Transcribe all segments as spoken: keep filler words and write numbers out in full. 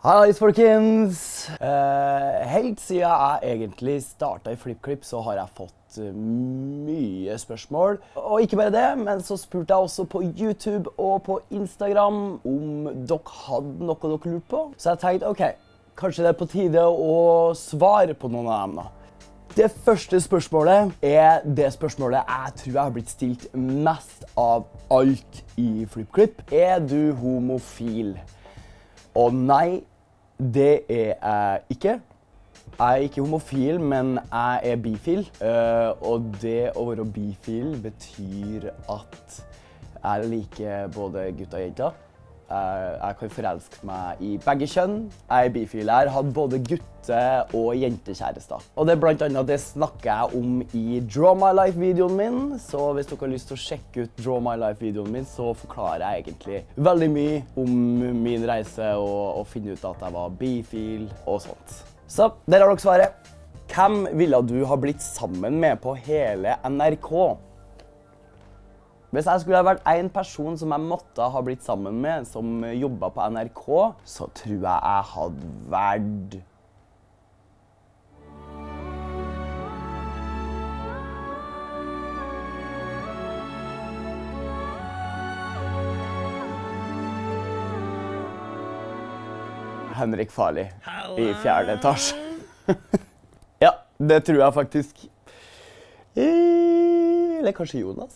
Hallais, folkens! Eh, helt siden jeg egentlig startet i FlippKlipp, så har jeg fått uh, mye spørsmål. Og ikke bare det, men så spurte jeg også på YouTube og på Instagram om dere hadde noe dere lurte på. Så jeg tenkte, ok, kanskje det er på tide å svare på noen av dem da. Det første spørsmålet er det spørsmålet jeg tror jeg har blitt stilt mest av alt i FlippKlipp. Er du homofil? Og nei, det er jeg ikke. Jeg er ikke homofil, men jeg er bifil. Uh, og det å være bifil betyr at jeg liker både gutter og jenter. Uh, jeg kan forelske meg i begge kjønn. Jeg er bifil. Jeg har hatt både gutte- og jentekjærester. Og det er blant annet det snakker jeg om i Draw My Life-videoen min. Så hvis dere har lyst til å sjekke ut Draw My Life-videoen min, så forklarer jeg egentlig veldig mye om min reise og, og finne ut at jeg var bifil og sånt. Så der har dere svaret. Hvem ville du ha blitt sammen med på hele N R K? Hvis jeg skulle ha vært en person som jeg måtte ha blitt sammen med, som jobbet på N R K, så tror jeg jeg hadde vært... Henrik Farley i fjerde etasje. Ja, det tror jeg faktisk. Eller kanskje Jonas?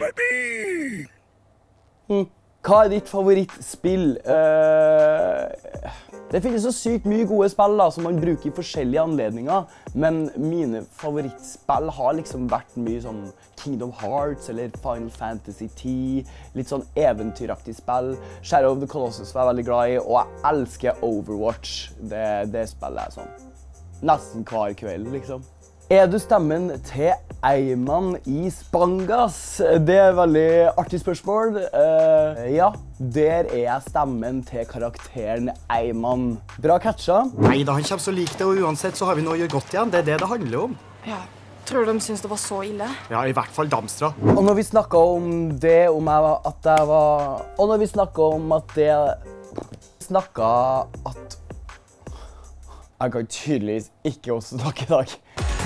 Hmm. Hva er ditt favorittspill? Uh, det finnes så sykt mye gode spill da, som man bruker i forskjellige anledninger, men mine favorittspill har liksom vært mye sånn Kingdom Hearts eller Final Fantasy ti, litt sånn eventyraktig spill. Shadow of the Colossus var jeg veldig glad i, og jeg elsker Overwatch. Det, det spiller jeg sånn nesten hver kveld, liksom. Er du stemmen til Eyman i Spangas? Det er et veldig artig spørsmål. Uh, ja, der er jeg stemmen til karakteren Eyman. Bra catcha. Nei da, han kommer så lik det, og uansett så har vi noe å gjøre godt igjen. Det er det det handler om. Ja, tror du de synes det var så ille? Ja, i hvert fall Damstra. Og når vi snakket om det, om jeg var, at jeg var... Og når vi snakket om at det... Snakket at... Jeg kan tydeligvis ikke også snakke i dag.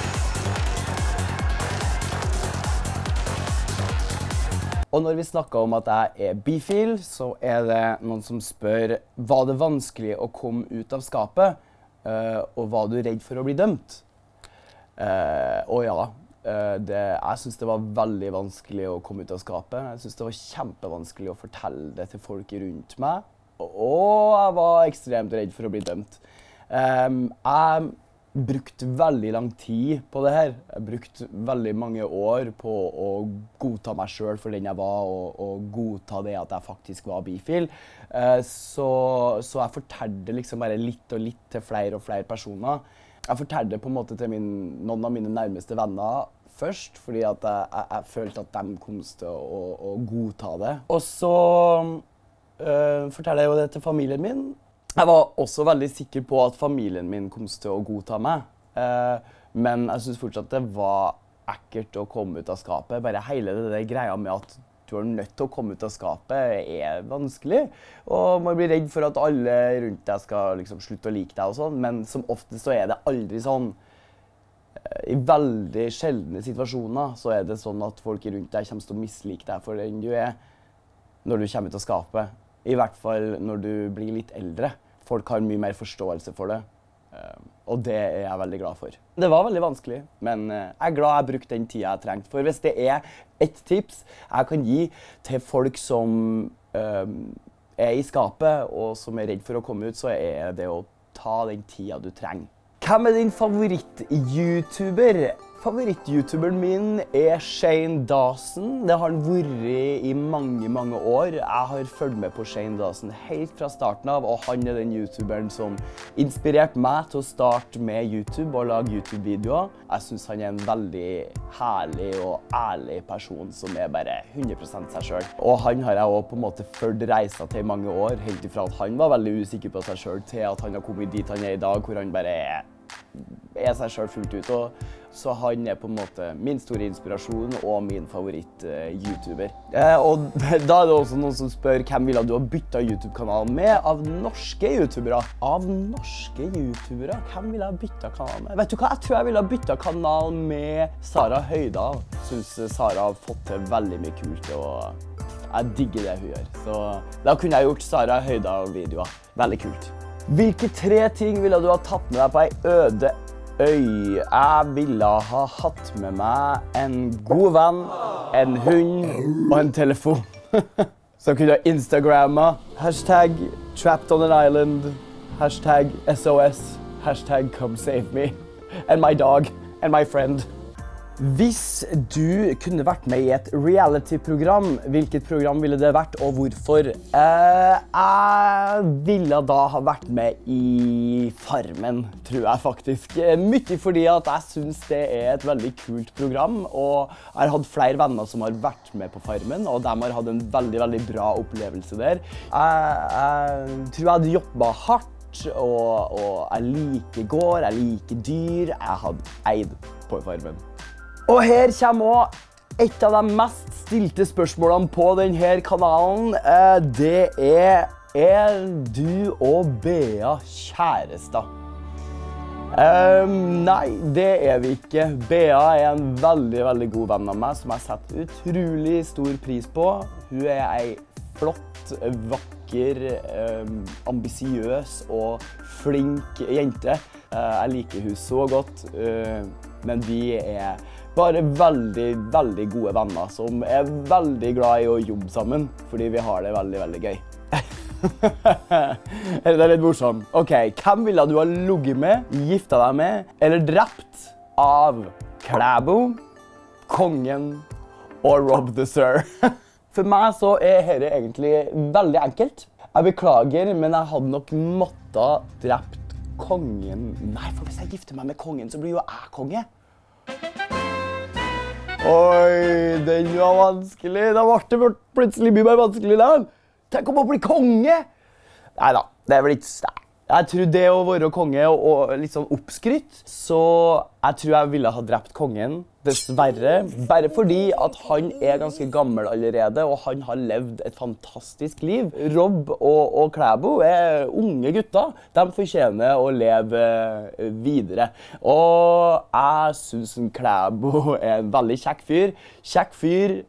Og når vi snakker om at jeg er bifil, så er det noen som spør, var det vanskelig å komme ut av skapet, uh, og var du redd for å bli dømt? Uh, og ja, uh, det, jeg synes det var veldig vanskelig å komme ut av skapet. Jeg synes det var kjempevanskelig å fortelle det til folk rundt meg, og jeg var ekstremt redd for å bli dømt. Um, jeg brukte veldig lang tid på det her. Jeg brukte veldig mange år på å godta meg selv for den jeg var, og, og godta det at jeg faktisk var bifil. Uh, så, så jeg fortalte liksom bare litt og litt til flere og flere personer. Jeg fortalte på en måte til min, noen av mine nærmeste venner først, fordi at jeg, jeg, jeg følte at de kom til å, å, å godta det. Og så uh, fortalte jeg jo det til familien min. Jeg var også veldig sikker på at familien min kom til å godta meg, eh, men jeg synes fortsatt det var ekkelt å komme ut av skapet. Bare hele det der greia med at du er nødt til å komme ut av skapet er vanskelig, og man blir redd for at alle rundt deg skal liksom slutte å like deg og sånn, men som oftest så er det aldri sånn. I veldig sjeldne situasjoner så er det sånn at folk rundt deg kommer til å mislike deg for den du er når du kommer ut av skapet. I hvert fall når du blir litt eldre. Folk har mye mer forståelse for det, og det er jeg veldig glad for. Det var veldig vanskelig, men jeg er glad jeg brukte den tiden jeg trengte. For hvis det er et tips jeg kan gi til folk som um, er i skapet og som er redd for å komme ut, så er det å ta den tiden du trenger. Hvem er din favoritt-YouTuber? Favoritt-YouTuberen min er Shane Dawson. Det har han vært i mange, mange år. Jeg har fulgt med på Shane Dawson helt fra starten av, og han er den YouTuberen som inspirerte meg til å starte med YouTube og lage YouTube-videoer. Jeg synes han er en veldig herlig og ærlig person som er bare hundre prosent seg selv. Og han har jeg også på en måte fulgt reisa til i mange år, helt ifra at han var veldig usikker på seg selv, til at han har kommet dit han er i dag, hvor han bare er er seg selv fullt ut. Og så han er på en måte min store inspirasjon og min favoritt-YouTuber. Eh, og da er det også noen som spør hvem ville du ha byttet YouTube-kanalen med av norske YouTubere? Av norske YouTubere? Hvem ville jeg byttet kanalen med? Vet du hva? Jeg tror jeg ville ha byttet kanal med Sara Høydahl. Jeg synes Sara har fått til veldig mye kult, og jeg digger det hun gjør. Så da kunne jeg gjort Sara Høydahl-videoer. Veldig kult. Hvilke tre ting ville du ha tatt med deg på en øde øy? Jeg ville ha hatt med meg en god venn, en hund og en telefon. Så kunne jeg Instagramma, hashtag trapped on an island, hashtag S O S, hashtag come save me, and my dog, and my friend. Hvis du kunne vært med i et reality-program, hvilket program ville det vært, og hvorfor? Eh, jeg ville da ha vært med i Farmen, tror jeg faktisk. Mye fordi at jeg synes det er et veldig kult program, og jeg har hatt flere venner som har vært med på Farmen, og de har hatt en veldig, veldig bra opplevelse der. Jeg, jeg tror jeg hadde jobbet hardt, og, og jeg liker gård, jeg liker dyr. Jeg hadde eid på Farmen. Og her kommer også et av de mest stilte spørsmålene på denne kanalen. Det er, er du og Bea kjærester? Um, nei, det er vi ikke. Bea er en veldig, veldig god venn av meg, som jeg setter utrolig stor pris på. Hun er en flott, vakker, um, ambisiøs og flink jente. Uh, jeg liker hun så godt, uh, men vi er bare veldig, veldig gode venner som er veldig glad i å jobbe sammen, fordi vi har det veldig, veldig gøy. Det er litt morsomt. Ok, hvem ville du ha ligget med, giftet deg med, eller drept av Klæbo, Kongen og Rob the Sir? For meg så er dette egentlig veldig enkelt. Jeg beklager, men jeg hadde nok måttet drept Kongen. Nei, for hvis jeg gifter meg med Kongen, så blir jo jeg konge. Oi, den var vanskelig. Da ble det plutselig mye mer vanskelig da. Tenk om å bli konge! Neida, det er vel ikke... Jeg tror det å være konge og, og litt sånn oppskrytt, så jeg tror jeg ville ha drept kongen, dessverre. Bare fordi at han er ganske gammel allerede, og han har levd et fantastisk liv. Rob og, og Klæbo er unge gutter. De fortjener å leve videre. Og jeg synes Klæbo er en veldig kjekk fyr. Kjekk fyr.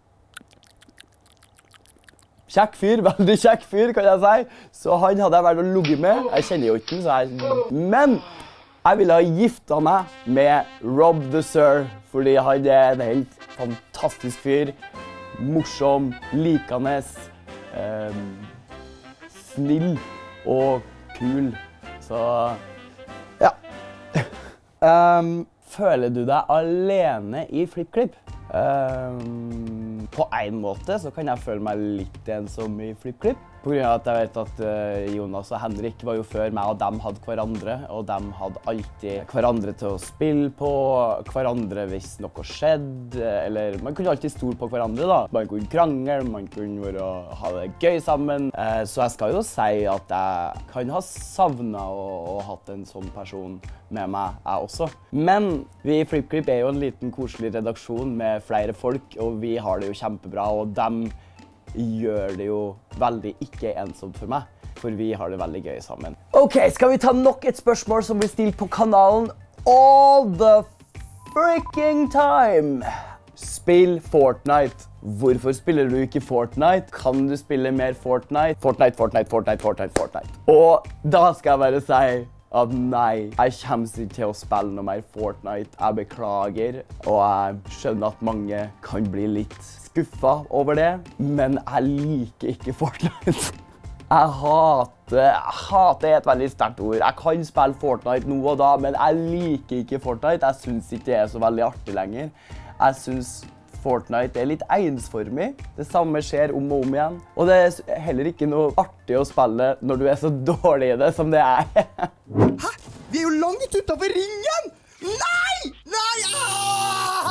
Kjekk fyr, veldig kjekk fyr, kan jeg si. Så han hadde jeg vært å ligge med. Jeg kjenner jo ikke den, så jeg... Men jeg ville ha giftet meg med Rob the Sir, fordi han er en helt fantastisk fyr. Morsom, likende, eh, snill og kul. Så, ja. um, føler du deg alene i FlippKlipp? Um, på en måte så kan jeg føle meg litt ensom i FlippKlipp. På grunn av at jeg vet at uh, Jonas og Henrik var jo før meg, og de hadde hverandre. Og de hadde alltid hverandre til å spille på, hverandre hvis noe skjedde. Eller man kunne alltid stole på hverandre da. Man kunne krangle, man kunne være, ha det gøy sammen. Uh, så jeg skal jo si at jeg kan ha savnet og, og hatt en sånn person med meg, jeg også. Men vi i FlippKlipp er jo en liten koselig redaksjon med flere folk, og vi har det jo kjempebra, og dem gjør det jo veldig ikke ensomt for meg, for vi har det veldig gøy sammen. Ok, skal vi ta nok et spørsmål som blir stilt på kanalen all the freaking time? Spill Fortnite. Hvorfor spiller du ikke Fortnite? Kan du spille mer Fortnite? Fortnite, Fortnite, Fortnite, Fortnite, Fortnite. Og da skal jeg bare si at nei, jeg kommer ikke til å spille noe mer Fortnite. Jeg beklager, og jeg skjønner at mange kan bli litt skuffet over det, men jeg liker ikke Fortnite. Jeg hater, jeg hater er et veldig sterkt ord. Jeg kan spille Fortnite nå og da, men jeg liker ikke Fortnite. Jeg synes ikke det er så veldig artig lenger. Jeg synes Fortnite er litt ensformig. Det samme skjer om og om igjen. Og det er heller ikke noe artig å spille når du er så dårlig i det som det er. Hæ? Vi er jo langt utenfor ringen! Nei! Nei! Ah!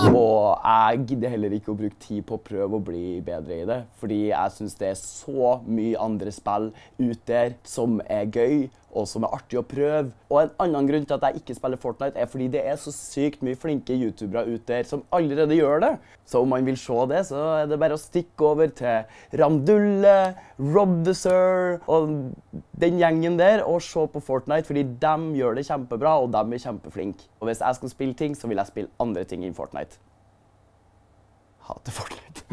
Og jeg gidder heller ikke å bruke tid på å prøve å bli bedre i det, fordi jeg synes det er så mye andre spill ut der som er gøy, og som er artig å prøve. Og en annen grunn til at jeg ikke spiller Fortnite er fordi det er så sykt mye flinke youtubere ut der som allerede gjør det. Så om man vil se det, så er det bare å stikke over til Ramdulle, Rob the Sir og den gjengen der og se på Fortnite, fordi de gjør det kjempebra, og de er kjempeflinke. Og hvis jeg skal spille ting, så vil jeg spille andre ting i Fortnite. Hater Fortnite.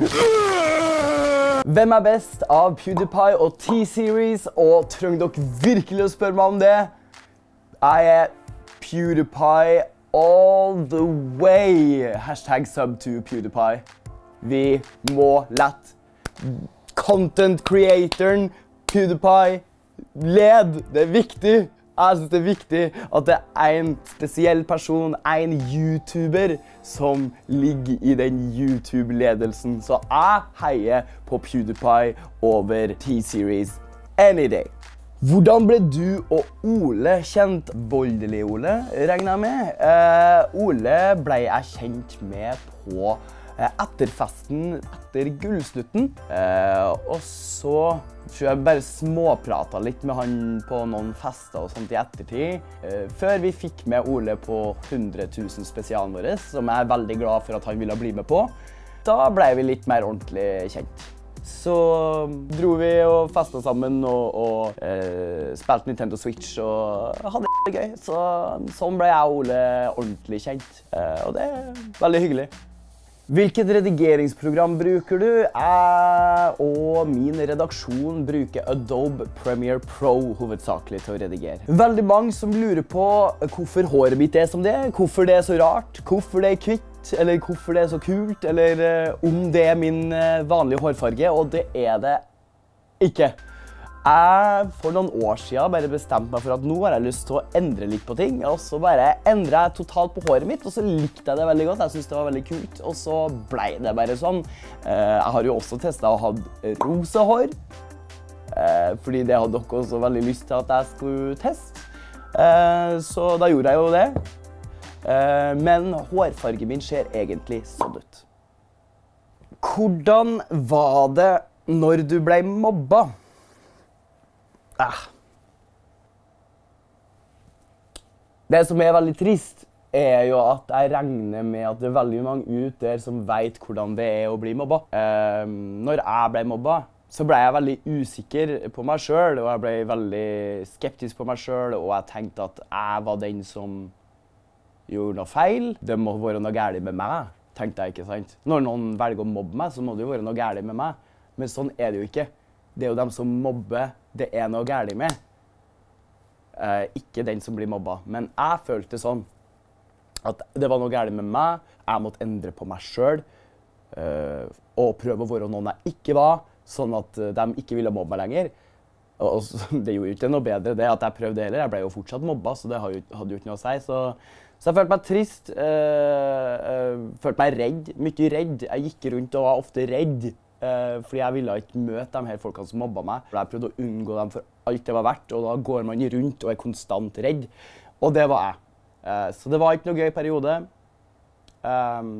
Hvem er best av PewDiePie og T-Series, og trenger dere virkelig å spørre meg om det? Jeg er PewDiePie all the way. Hashtag sub to PewDiePie. Vi må lett content creatoren PewDiePie led. Det er viktig. Jeg synes det er viktig at det er en spesiell person, en YouTuber, som ligger i den YouTube-ledelsen. Så jeg heier på PewDiePie over T-Series any day. Hvordan ble du og Ole kjent? Voldelig Ole, regner jeg med. Uh, Ole ble jeg kjent med på etterfesten etter Gullsnutten. Uh, og så tror jeg bare småpratet litt med han på noen fester og sånt i ettertid. Uh, før vi fikk med Ole på hundre tusen spesialen våre, som jeg er veldig glad for at han ville bli med på. Da ble vi litt mer ordentlig kjent. Så dro vi og festet sammen og, og uh, spilte Nintendo Switch og hadde det gøy. Så sånn ble jeg og Ole ordentlig kjent. Uh, og det er veldig hyggelig. Hvilket redigeringsprogram bruker du? Jeg og min redaksjon bruker Adobe Premiere Pro hovedsakelig til å redigere. Veldig mange som lurer på hvorfor håret mitt er som det er, hvorfor det er så rart, hvorfor det er kvitt, eller hvorfor det er så kult, eller uh, om det er min uh, vanlige hårfarge, og det er det ikke. Jeg for noen år siden bare bestemte meg for at nå har jeg lyst til å endre litt på ting, og så bare endret jeg totalt på håret mitt, og så likte jeg det veldig godt. Jeg synes det var veldig kult, og så ble det bare sånn. Jeg har jo også testet å ha rosa hår, fordi det hadde dere også veldig lyst til at jeg skulle teste. Så da gjorde jeg jo det. Men hårfargen min ser egentlig sånn ut. Hvordan var det når du ble mobba? Ah. Det som er veldig trist, er jo at jeg regner med at det er veldig mange ut der som vet hvordan det er å bli mobba. Um, når jeg ble mobba, så ble jeg veldig usikker på meg selv, og jeg ble veldig skeptisk på meg selv, og jeg tenkte at jeg var den som gjorde noe feil. Det må være noe galt med meg, tenkte jeg, ikke sant? Når noen velger å mobbe meg, så må det jo være noe galt med meg. Men sånn er det jo ikke. Det er jo dem som mobber, det er noe galt med. Eh, ikke den som blir mobba. Men jeg følte sånn at det var noe galt med meg. Jeg måtte endre på meg selv. Eh, og prøve å være noen jeg ikke var, sånn at de ikke ville mobbe meg lenger. Og, og det gjorde jo ikke noe bedre det at jeg prøvde heller. Jeg ble jo fortsatt mobba, så det hadde jo ikke noe å si. Så, så jeg følte meg trist. Eh, eh, følte meg redd. Mye redd. Jeg gikk rundt og var ofte redd. Uh, fordi jeg ville ikke møte de her folkene som mobba meg. Jeg prøvde å unngå dem for alt det var verdt, og da går man rundt og er konstant redd. Og det var jeg. Uh, så det var ikke noe gøy periode. Um,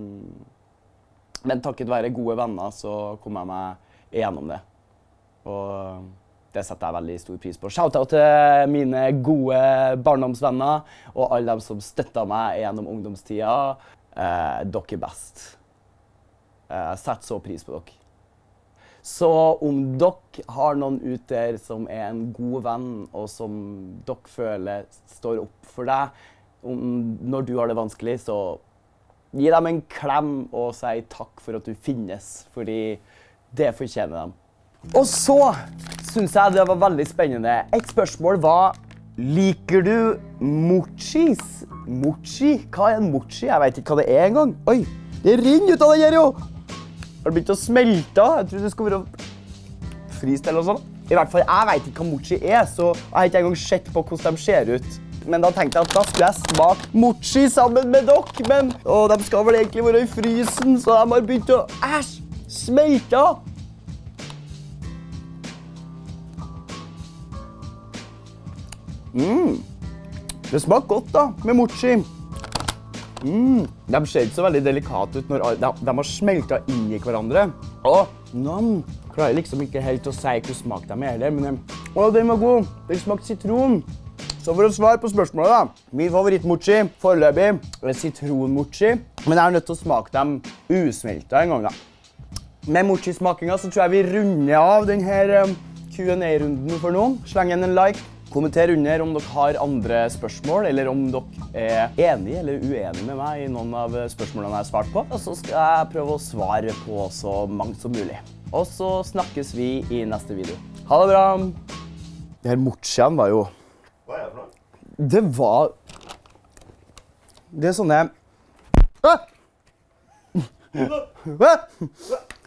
men takket være gode venner så kom jeg meg igjennom det. Og det setter jeg veldig stor pris på. Shoutout til mine gode barndomsvenner og alle dem som støttet meg gjennom ungdomstida. Uh, dere er best. Uh, jeg setter så pris på dere. Så om dere har noen ut der som er en god venn, og som dere føler står opp for deg, om, når du har det vanskelig, så gi dem en klem og si takk for at du finnes, fordi det fortjener dem. Og så synes jeg det var veldig spennende. Et spørsmål var, liker du mochis? Mochi? Hva er en mochi? Jeg vet ikke hva det er engang. Oi, det rinner ut av det her jo! Har det begynt å smelte? Jeg tror det skulle være fryst eller noe sånt. I hvert fall, jeg vet ikke hva mochi er, så jeg har ikke engang sett på hvordan de ser ut. Men da tenkte jeg at da skulle jeg smake mochi sammen med dere, men å, de skal vel egentlig være i frysen, så de har begynt å æsj, smelte. Mm. Det smaker godt da, med mochi. Mm, de ser ikke så veldig delikate ut når de, de har smeltet inn i hverandre. Åh, nam. Klarer liksom ikke helt å si hvor smak de er heller, men åh, den var god. Den smakte sitron. Så for å svare på spørsmålet da, min favorittmochi foreløpig er sitronmochi, men jeg er nødt til å smake dem usmeltet en gang da. Med mochi-smakingen så tror jeg vi runder av denne Q and A-runden for nå. Sleng igjen en like. Kommenter under om dere har andre spørsmål, eller om dere er enige eller uenige med meg i noen av spørsmålene jeg har svart på. Og så skal jeg prøve å svare på så mange som mulig. Og så snakkes vi i neste video. Ha det bra! Det her mochiene var jo... Hva er det for noe? Det var... Det er sånne... Ah! Ah!